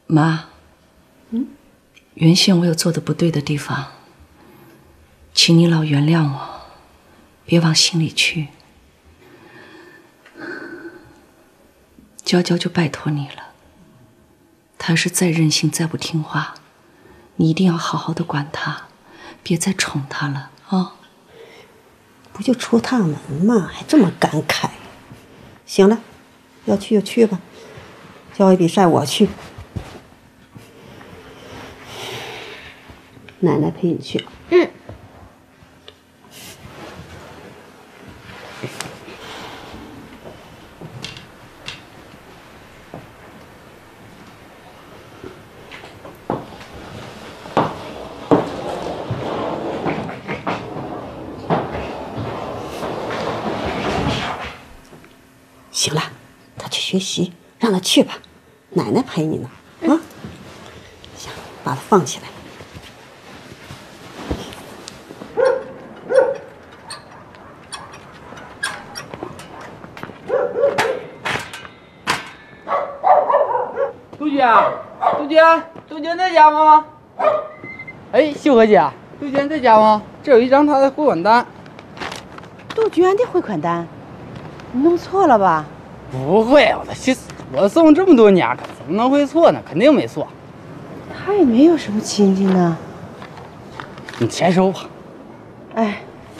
妈，原先我有做的不对的地方，请你老原谅我，别往心里去。娇娇就拜托你了，她要是再任性再不听话，你一定要好好的管她，别再宠她了啊！ 不就出趟门嘛，还这么感慨？行了，要去就去吧，校外比赛我去。奶奶陪你去。行了，他去学习，让他去吧，奶奶陪你呢。啊，行，把他放起来。 杜鹃在家吗？哎，秀禾姐，杜鹃在家吗？这有一张她的汇款单。 杜鹃的汇款单，你弄错了吧？ 不会，我送这么多年，可怎么能会错呢？肯定没错。 他也没有什么亲戚呢。 你签收吧。 哎。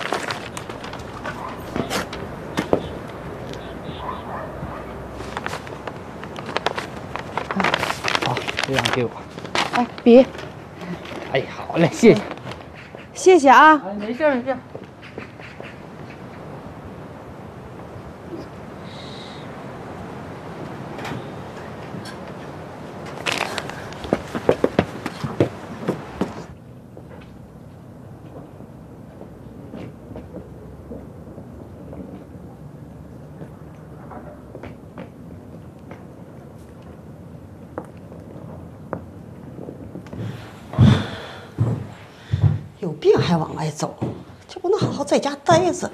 好，这张给我。 哎，笔。 哎，好嘞，谢谢。 谢谢啊。 哎，没事没事。 有病还往外走，就不能好好在家待着。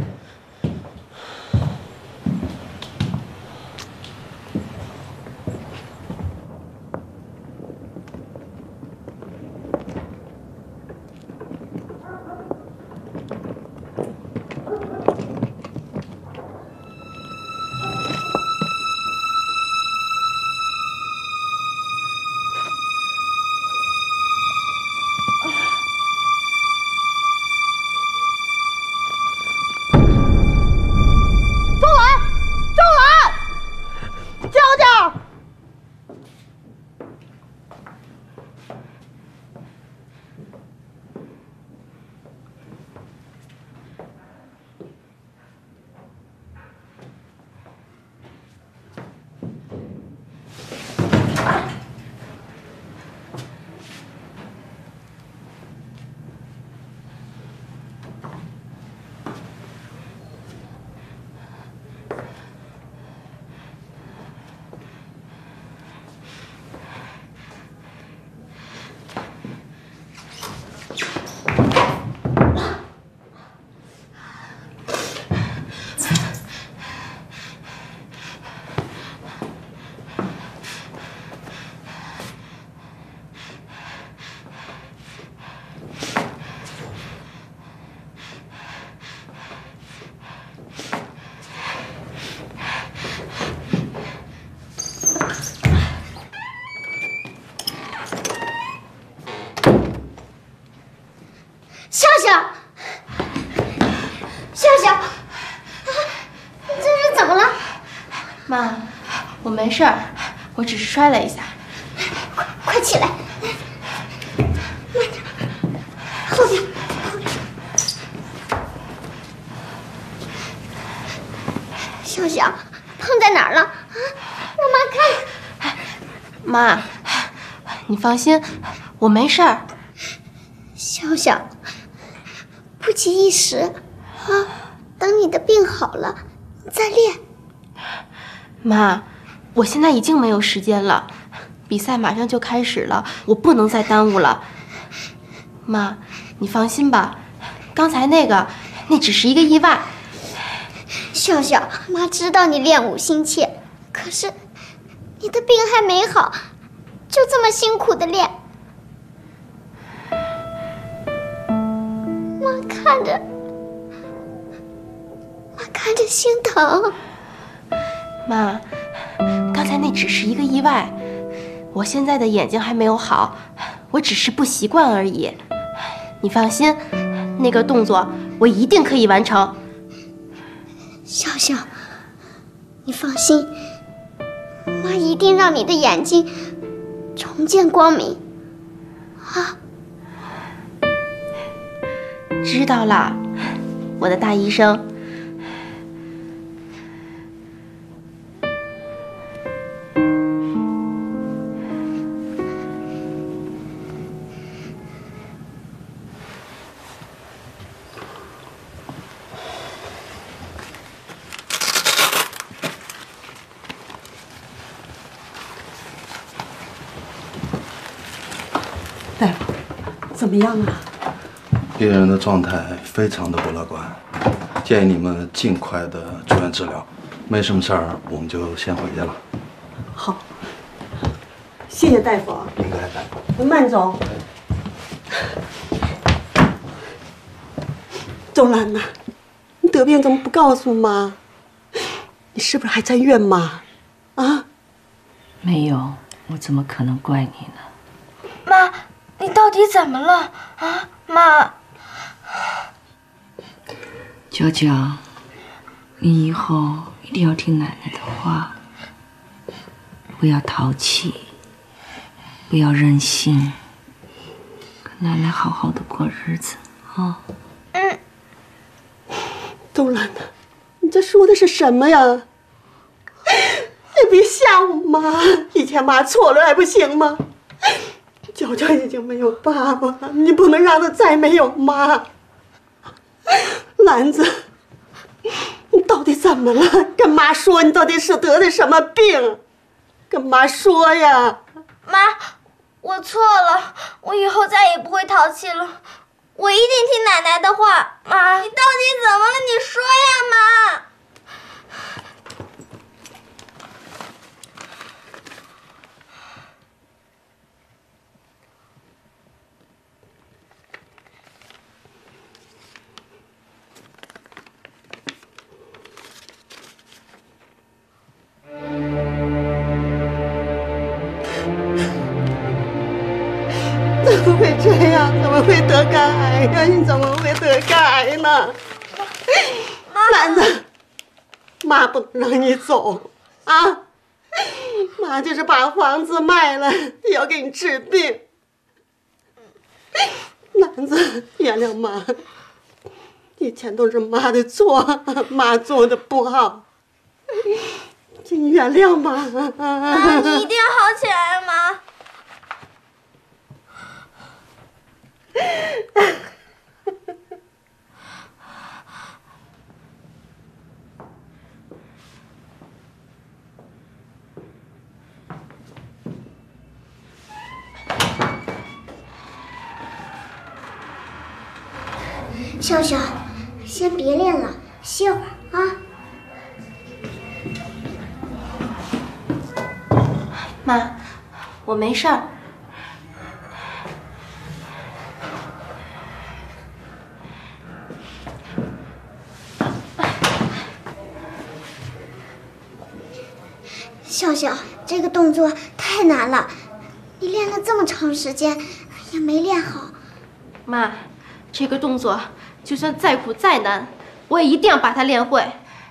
妈，我没事儿，我只是摔了一下。 快起来！慢点，后边，后边。笑笑，碰在哪儿了？啊，让妈看看。 妈，你放心，我没事儿。 笑笑，不急一时啊，等你的病好了再练。 妈，我现在已经没有时间了，比赛马上就开始了，我不能再耽误了。妈，你放心吧，刚才那只是一个意外。 笑笑，妈知道你练武心切，可是你的病还没好， 就这么辛苦的练，妈看着心疼。 妈，刚才那只是一个意外，我现在的眼睛还没有好，我只是不习惯而已。你放心，那个动作我一定可以完成。 笑笑，你放心，妈一定让你的眼睛重见光明。啊， 知道了，我的大医生。 大夫，怎么样啊？ 病人的状态非常的不乐观，建议你们尽快的住院治疗。没什么事儿，我们就先回去了。 好，谢谢大夫。 应该的。 慢走。周兰呐，你得病怎么不告诉妈？你是不是还在怨妈？啊？ 没有，我怎么可能怪你呢？ 妈，你到底怎么了啊？妈， 娇娇，你以后一定要听奶奶的话，不要淘气，不要任性，跟奶奶好好的过日子啊。 周兰呐，你这说的是什么呀？你别吓我妈！以前妈错了还不行吗？娇娇已经没有爸爸了，你不能让她再没有妈。兰子，你到底怎么了？跟妈说，你到底是得的什么病？跟妈说呀！ 妈，我错了，我以后再也不会淘气了，我一定听奶奶的话。妈，你到底怎么了？你说呀，妈。 怎么会这样？怎么会得肝癌呀？你怎么会得肝癌呢？兰子，妈不能让你走啊！妈就是把房子卖了，也要给你治病。兰子，原谅妈，以前都是妈的错，妈做的不好，请原谅妈。 妈，你一定要好起来，妈。笑笑，先别练了，歇会儿啊。 妈，我没事儿。 笑笑，这个动作太难了，你练了这么长时间也没练好。 妈，这个动作就算再苦再难，我也一定要把它练会。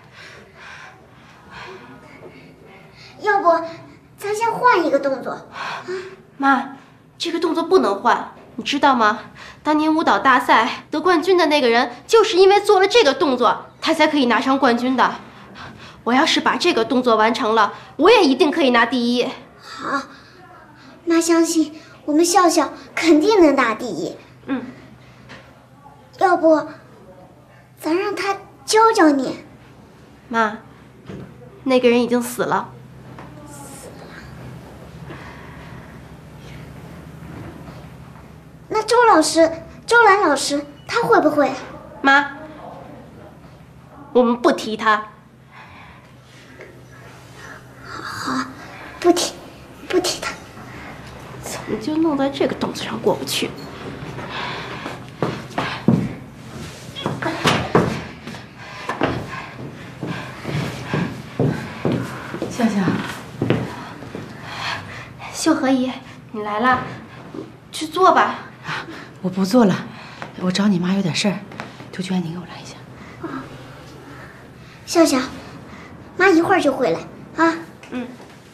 要不，咱先换一个动作。 妈，这个动作不能换，你知道吗？当年舞蹈大赛得冠军的那个人，就是因为做了这个动作，他才可以拿上冠军的。我要是把这个动作完成了，我也一定可以拿第一。 好，妈相信我们笑笑肯定能拿第一。要不，咱让他教教你。 妈，那个人已经死了。 那周兰老师，他会不会？ 妈，我们不提他。 好，不提他。 你就弄在这个凳子上过不去。 笑笑， 秀禾姨，你来了，去坐吧。 我不做了，我找你妈有点事儿。杜鹃，你给我来一下。 笑笑，妈一会儿就回来啊。 嗯。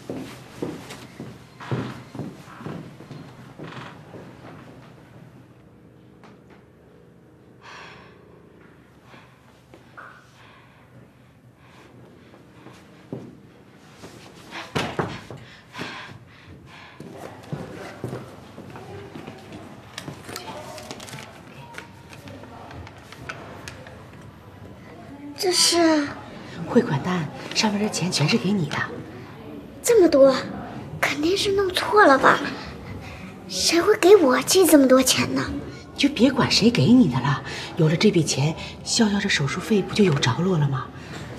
这是汇款单，上面的钱全是给你的。 这么多，肯定是弄错了吧？谁会给我寄这么多钱呢？ 你就别管谁给你的了，有了这笔钱，笑笑这手术费不就有着落了吗？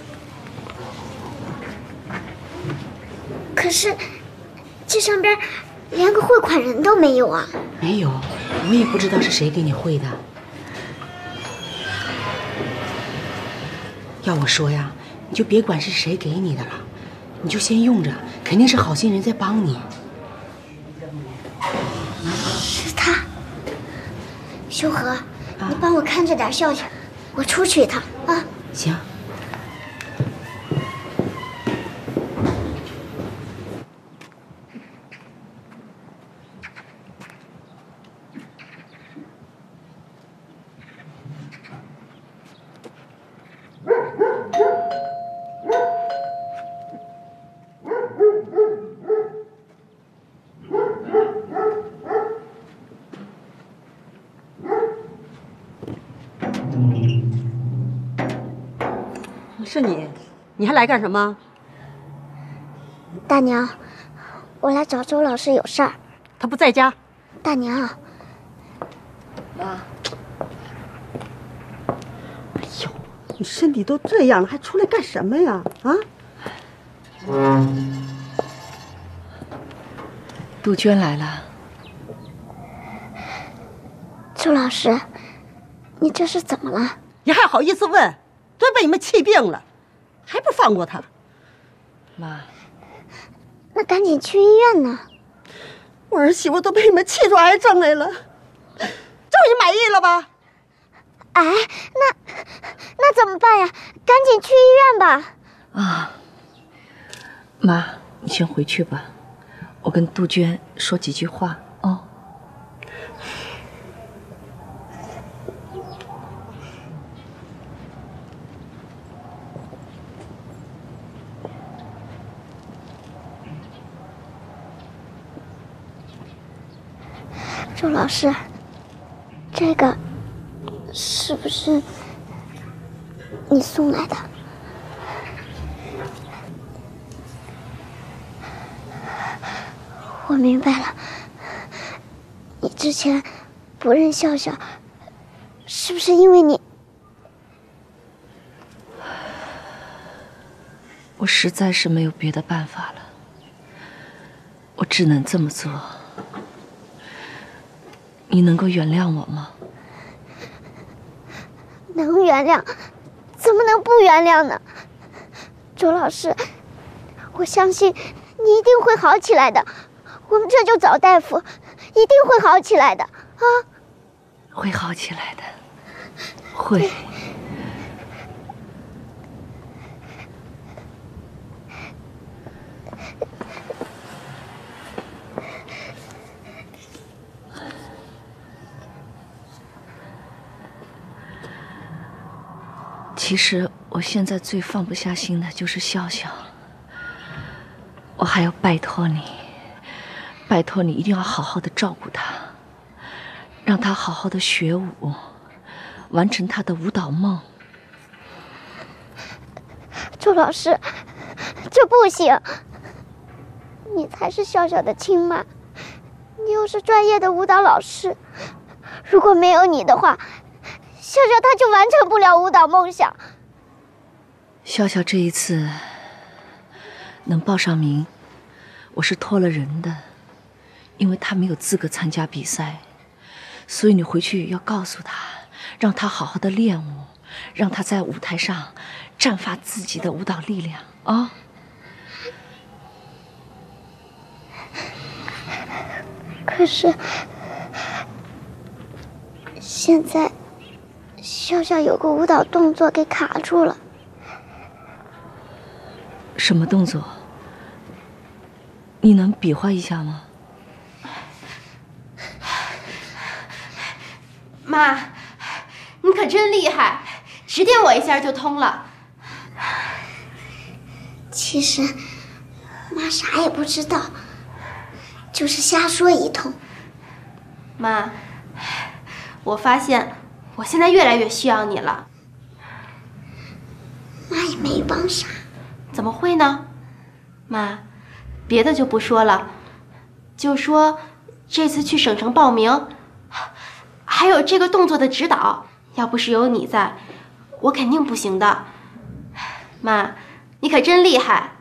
可是，这上边连个汇款人都没有啊！ 没有，我也不知道是谁给你汇的。要我说呀，你就别管是谁给你的了，你就先用着，肯定是好心人在帮你。 是他，秀禾，你帮我看着点笑笑，我出去一趟啊。 行。 是你，你还来干什么？ 大娘，我来找周老师有事儿。 他不在家。 大娘， 妈。哎呦，你身体都这样了，还出来干什么呀？啊？ 杜鹃来了。 周老师，你这是怎么了？ 你还好意思问？都被你们气病了，还不放过他？ 妈， 那赶紧去医院呢。 我儿媳妇都被你们气出癌症来了，这回你满意了吧？ 哎，那怎么办呀？赶紧去医院吧。 啊，妈，你先回去吧，我跟杜鹃说几句话哦。 周老师，这个是不是你送来的？我明白了，你之前不认笑笑，是不是因为你？ 我实在是没有别的办法了，我只能这么做。你能够原谅我吗？ 能原谅，怎么能不原谅呢？周老师，我相信你一定会好起来的。我们这就找大夫，一定会好起来的啊！ 会好起来的，会。其实我现在最放不下心的就是笑笑，我还要拜托你，拜托你一定要好好的照顾他，让他好好的学舞，完成他的舞蹈梦。 周老师，这不行，你才是笑笑的亲妈，你又是专业的舞蹈老师，如果没有你的话，笑笑他就完成不了舞蹈梦想。 笑笑这一次能报上名，我是托了人的， 因为他没有资格参加比赛，所以你回去要告诉他，让他好好的练舞，让他在舞台上绽发自己的舞蹈力量啊。 可是现在笑笑有个舞蹈动作给卡住了。 什么动作？你能比划一下吗？ 妈，你可真厉害，指点我一下就通了。 其实妈啥也不知道，就是瞎说一通。 妈，我发现我现在越来越需要你了。 妈也没帮啥。 怎么会呢？妈，别的就不说了，就说这次去省城报名，还有这个动作的指导，要不是有你在，我肯定不行的。妈，你可真厉害。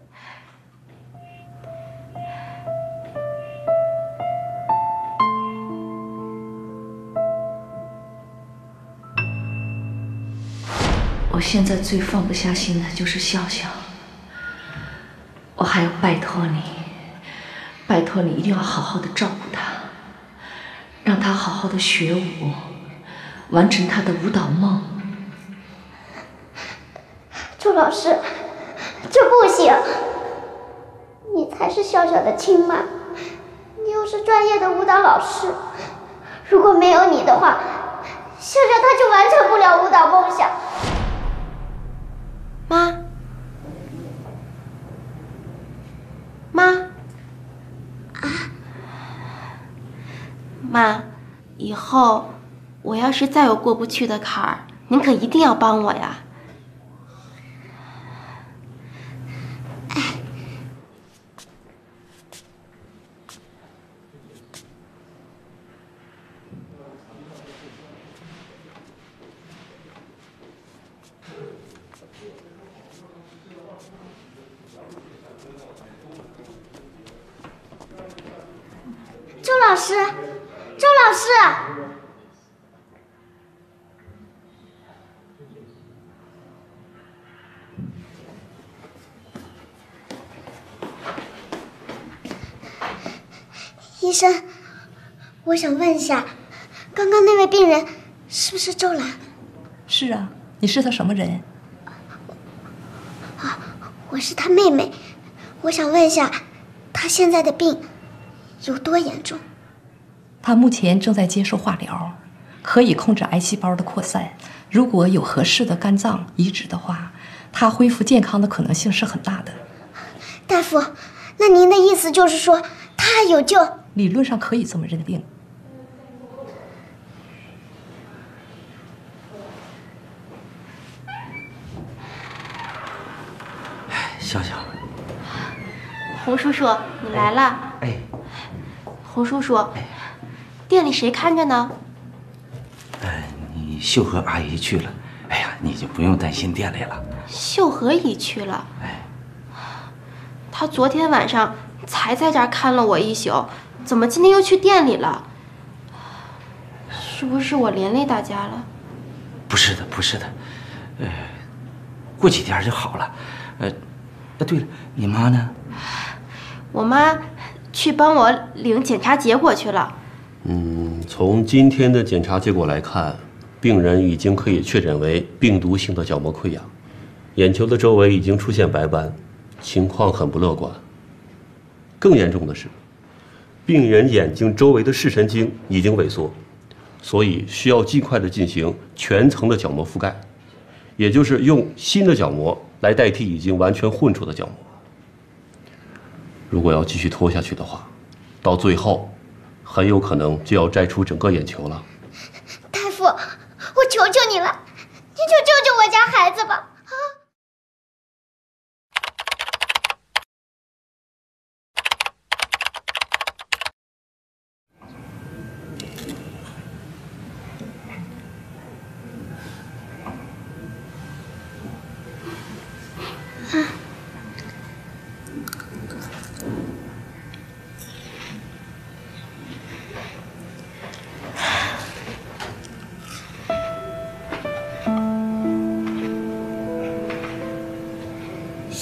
我现在最放不下心的就是笑笑，我还要拜托你，拜托你一定要好好的照顾他，让他好好的学舞，完成他的舞蹈梦。 周老师，这不行，你才是笑笑的亲妈，你又是专业的舞蹈老师，如果没有你的话，笑笑她就完成不了舞蹈梦想。 妈，以后我要是再有过不去的坎儿，您可一定要帮我呀。 周老师，周老师，医生，我想问一下，刚刚那位病人是不是周兰？ 是啊，你是他什么人？ 我是他妹妹，我想问一下，他现在的病有多严重？ 他目前正在接受化疗，可以控制癌细胞的扩散。如果有合适的肝脏移植的话，他恢复健康的可能性是很大的。 大夫，那您的意思就是说他还有救？ 理论上可以这么认定。 笑笑， 洪叔叔，你来了。 哎， 洪叔叔，店里谁看着呢？ 你秀禾阿姨去了。哎呀，你就不用担心店里了。 秀禾姨去了。她昨天晚上才在这儿看了我一宿，怎么今天又去店里了？是不是我连累大家了？ 不是的，不是的，过几天就好了。对了，你妈呢？ 我妈去帮我领检查结果去了。 从今天的检查结果来看，病人已经可以确诊为病毒性的角膜溃疡，眼球的周围已经出现白斑，情况很不乐观。更严重的是，病人眼睛周围的视神经已经萎缩，所以需要尽快的进行全层的角膜覆盖，也就是用新的角膜来代替已经完全混出的角膜。如果要继续拖下去的话，到最后很有可能就要摘除整个眼球了。 大夫，我求求你了，你就救救我家孩子吧！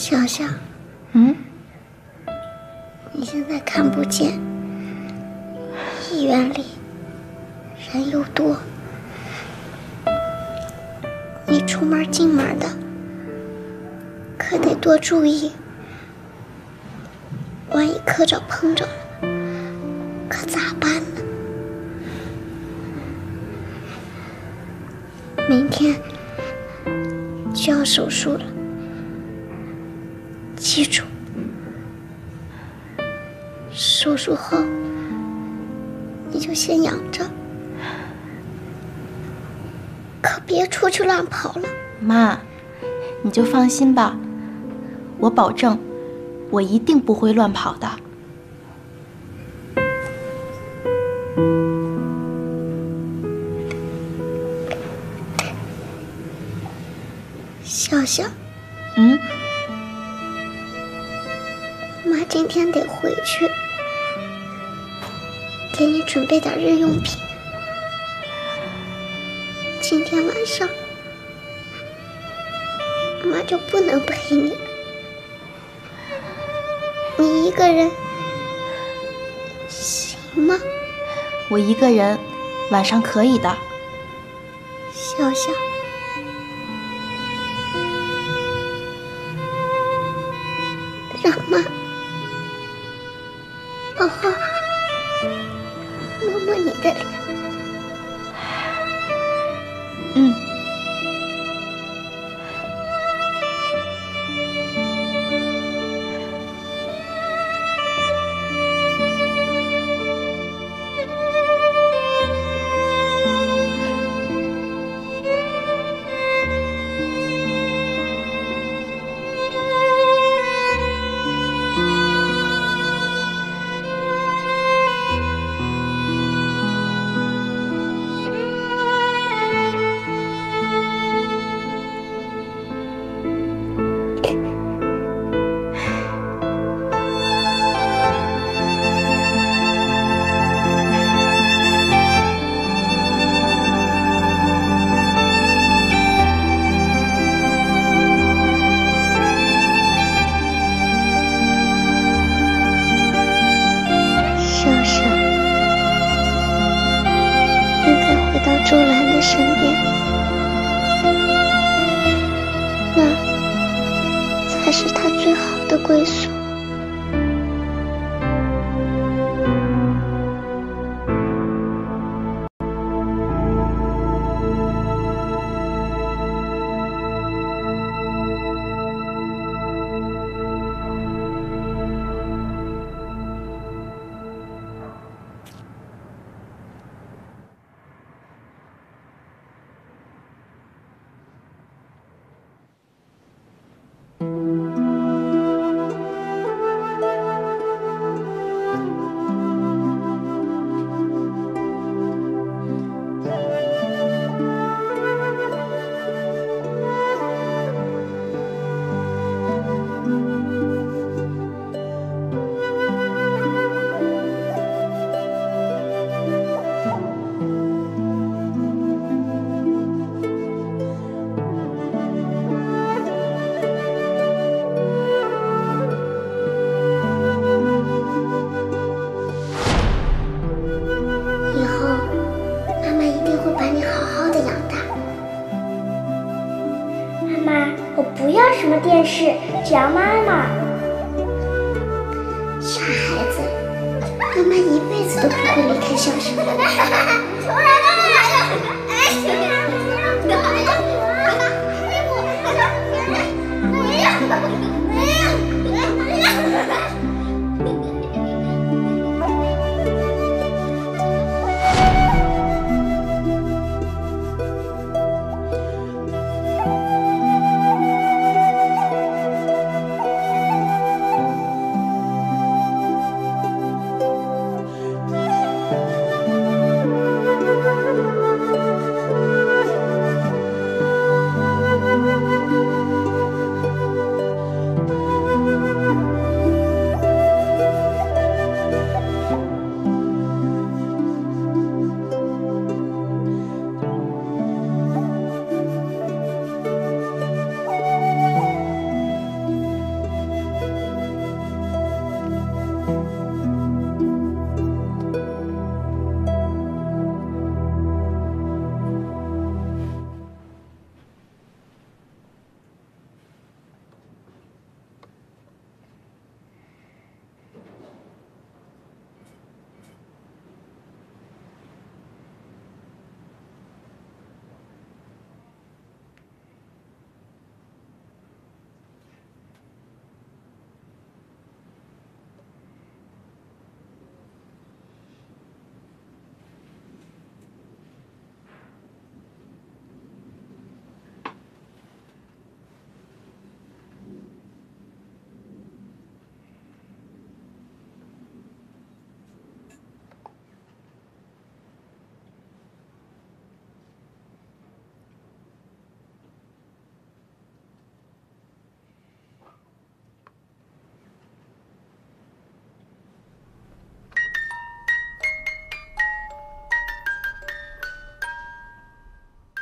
笑笑，你现在看不见，医院里人又多，你出门进门的可得多注意，万一磕着碰着了，可咋办呢？明天就要手术了，记住，手术后你就先养着，可别出去乱跑了。 妈，你就放心吧，我保证，我一定不会乱跑的。 笑笑，妈今天得回去，给你准备点日用品。今天晚上，妈就不能陪你了，你一个人行吗？ 我一个人晚上可以的。 笑笑，让妈好好摸摸你的脸。周兰的身边，那才是他最好的归宿。电视，只要妈妈。傻孩子，妈妈一辈子都不会离开笑笑。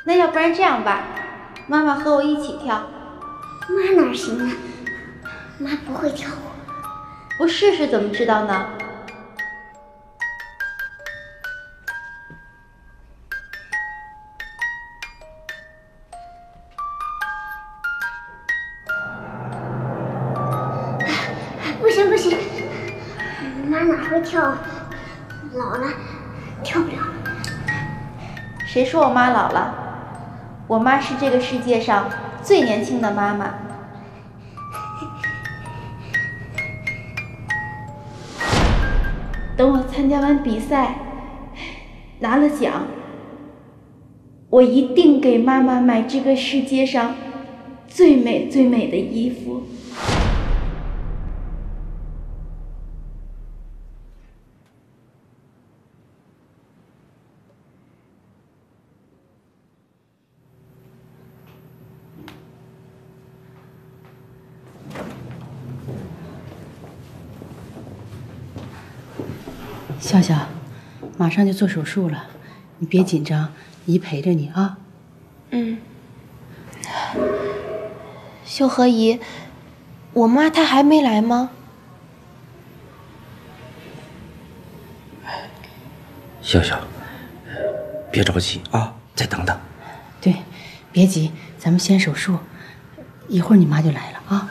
那要不然这样吧，妈妈和我一起跳。 妈哪行啊？妈不会跳舞。 不试试怎么知道呢？ 不行不行，妈哪会跳？老了，跳不了。 谁说我妈老了？我妈是这个世界上最年轻的妈妈。等我参加完比赛，拿了奖，我一定给妈妈买这个世界上最美最美的衣服。 笑笑，马上就做手术了，你别紧张，姨陪着你啊。 嗯。秀和姨，我妈她还没来吗？ 笑笑，别着急啊，再等等。 对，别急，咱们先手术，一会儿你妈就来了啊。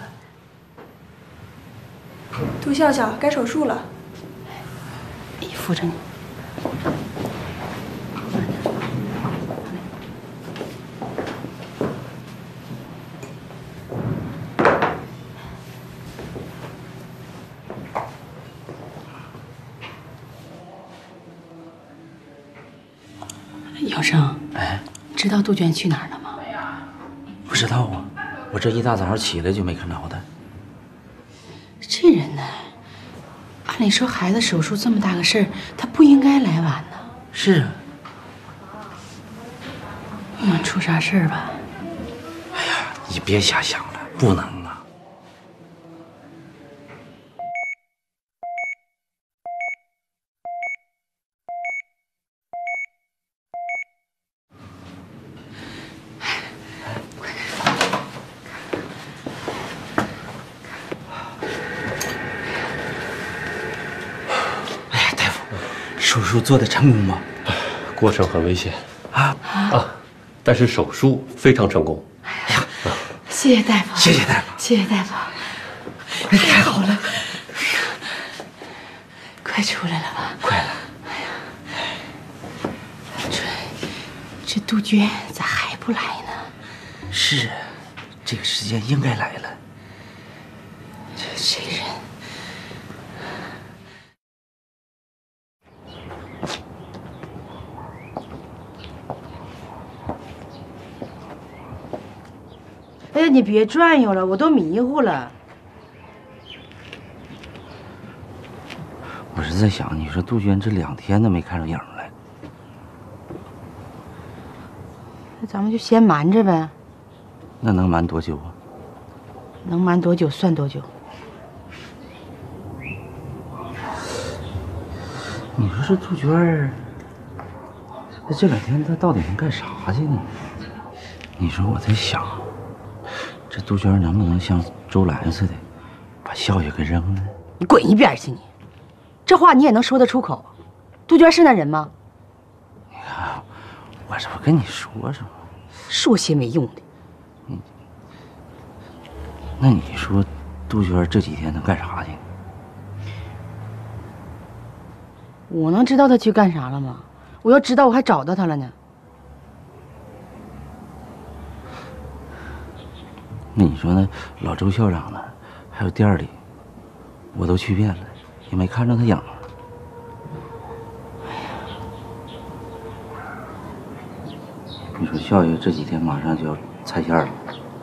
杜笑笑，该手术了。 姨扶着你。姚生， 哎， 知道杜鹃去哪儿了吗？ 不知道啊，我这一大早上起来就没看着她。 这人呢，按理说孩子手术这么大个事儿，他不应该来晚呢。 是啊。 出啥事儿吧？ 哎呀，你别瞎想了，不能啊。手术做得成功吗？ 过程很危险啊， 但是手术非常成功。 哎呀，谢谢大夫， 谢谢大夫， 谢谢大夫， 太好了， 快出来了吧？ 快了。 哎呀，这杜鹃咋还不来呢？ 是啊，这个时间应该来了。 这人。 哎呀，你别转悠了，我都迷糊了。 我是在想，你说杜鹃这2天都没看着影来， 那咱们就先瞒着呗。 那能瞒多久啊？ 能瞒多久算多久。 你说这杜鹃儿，这2天她到底能干啥去呢？你说我在想。这杜鹃能不能像周兰似的，把笑笑给扔了？ 你滚一边去你！这话你也能说得出口？杜鹃是那人吗？ 你看，我这不跟你说什么？ 说些没用的。 那你说，杜鹃这几天能干啥去？ 我能知道她去干啥了吗？我要知道，我还找到她了呢。 那你说那老周校长呢？还有店里，我都去遍了，也没看着他影。你说笑笑这几天马上就要拆线了，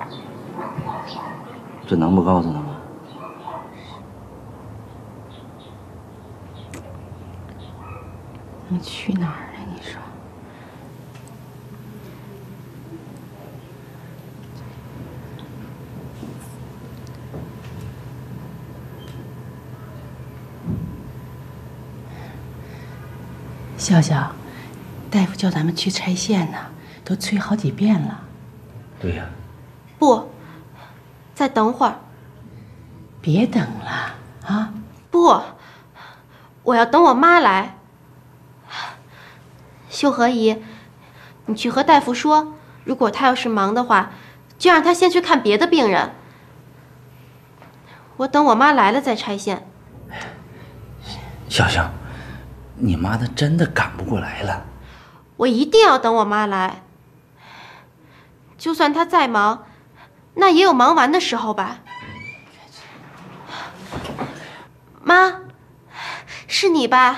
这能不告诉他吗？ 能去哪儿呢？你说？笑笑，大夫叫咱们去拆线呢， 都催好几遍了。 对呀。 不，再等会儿。 别等了啊！ 不，我要等我妈来。秀和姨，你去和大夫说，如果他要是忙的话，就让他先去看别的病人。我等我妈来了再拆线。 笑笑，你妈她真的赶不过来了。 我一定要等我妈来。就算她再忙，那也有忙完的时候吧。妈，是你吧？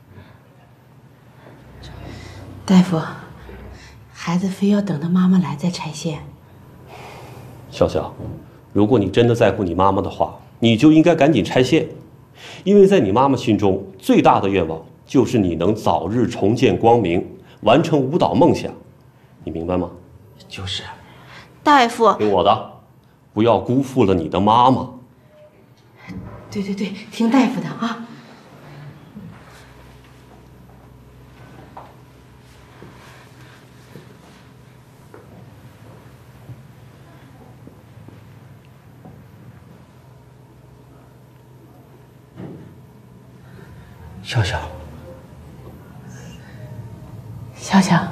大夫，孩子非要等到妈妈来再拆线。 笑笑，如果你真的在乎你妈妈的话，你就应该赶紧拆线，因为在你妈妈心中，最大的愿望就是你能早日重见光明，完成舞蹈梦想，你明白吗？ 就是。 大夫， 听我的，不要辜负了你的妈妈。 对对对，听大夫的啊。 笑笑， 笑笑，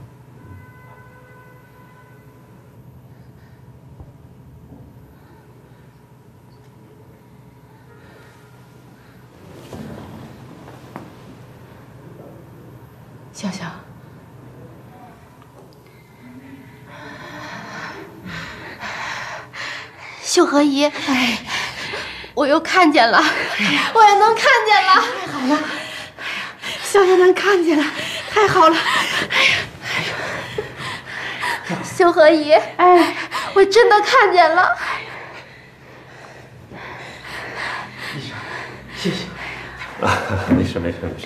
笑笑， 秀和姨，哎，我又看见了，我也能看见了， 太好了，笑笑能看见了，太好了， 秀和姨，哎，我真的看见了， 谢谢。 没事没事没事。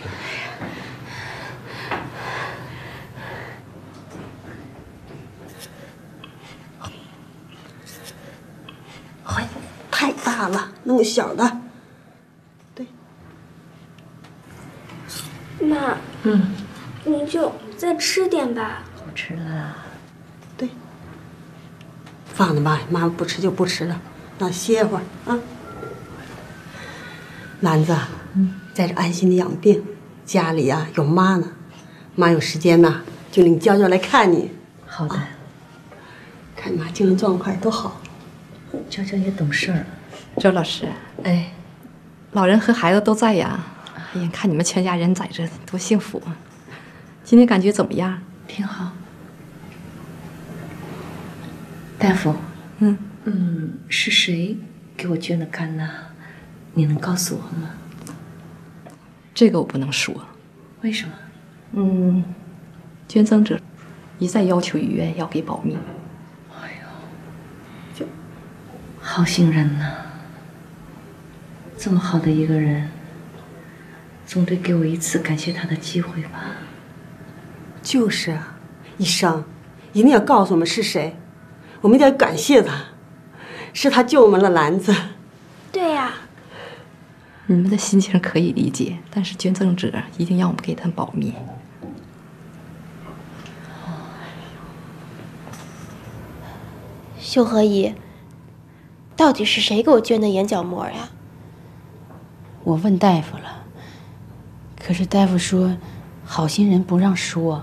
太大了，那么小的。对。 妈，你就再吃点吧。 不吃了。 对。放着吧，妈妈不吃就不吃了，那歇会儿啊。兰子，在这安心的养病，家里呀有妈呢，妈有时间呢就领娇娇来看你。 好的。 看妈精神状况多好。 娇娇也懂事儿。 周老师， 哎， 老人和孩子都在呀。哎呀，看你们全家人在这多幸福啊！今天感觉怎么样？ 挺好。大夫，是谁给我捐的肝呢？你能告诉我吗？ 这个我不能说。 为什么？ 捐赠者一再要求医院要给保密。 哎呦，好心人呐！这么好的一个人，总得给我一次感谢他的机会吧？ 就是啊，医生，一定要告诉我们是谁，我们一定要感谢他，是他救我们了兰子。 对呀。 你们的心情可以理解，但是捐赠者一定要我们给他保密。 秀和姨，到底是谁给我捐的眼角膜呀？ 我问大夫了，可是大夫说，好心人不让说。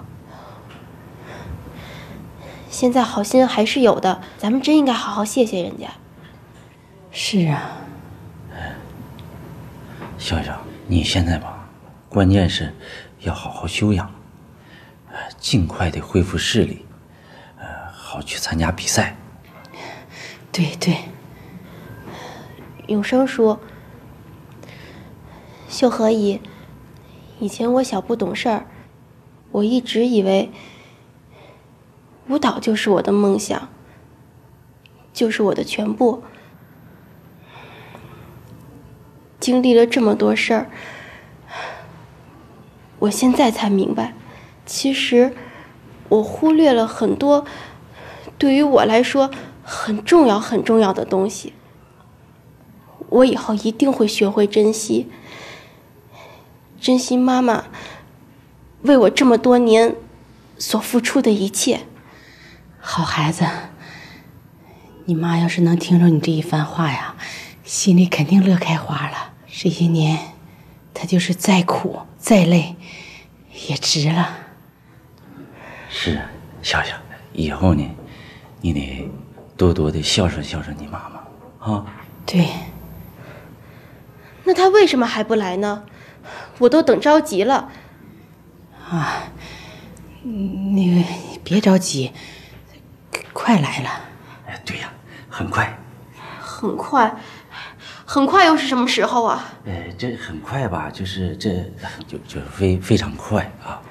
现在好心还是有的，咱们真应该好好谢谢人家。 是啊。 笑笑，你现在吧，关键是要好好休养，尽快的恢复视力，好去参加比赛。 对对。 永生说，秀和姨，以前我小不懂事儿，我一直以为舞蹈就是我的梦想，就是我的全部。经历了这么多事儿，我现在才明白，其实我忽略了很多对于我来说很重要很重要的东西。我以后一定会学会珍惜，珍惜妈妈为我这么多年所付出的一切。 好孩子，你妈要是能听着你这一番话呀，心里肯定乐开花了。这些年，她就是再苦再累，也值了。 是啊，笑笑，以后呢，你得多多的孝顺孝顺你妈妈啊。 对。 那他为什么还不来呢？我都等着急了。 啊，那个你别着急，快来了。 哎，对呀，很快。 很快，很快又是什么时候啊？ 这很快吧，就是这就非常快啊。